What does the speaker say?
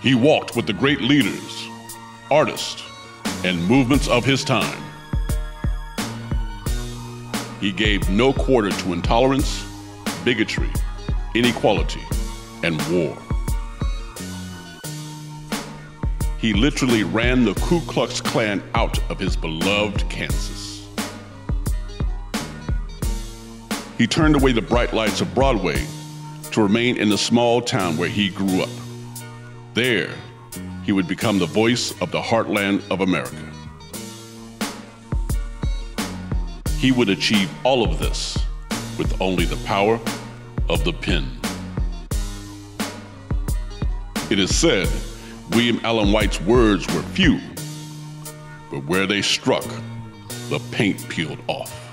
He walked with the great leaders, artists, and movements of his time. He gave no quarter to intolerance, bigotry, inequality, and war. He literally ran the Ku Klux Klan out of his beloved Kansas. He turned away the bright lights of Broadway to remain in the small town where he grew up. There, he would become the voice of the heartland of America. He would achieve all of this with only the power of the pen. It is said William Allen White's words were few, but where they struck, the paint peeled off.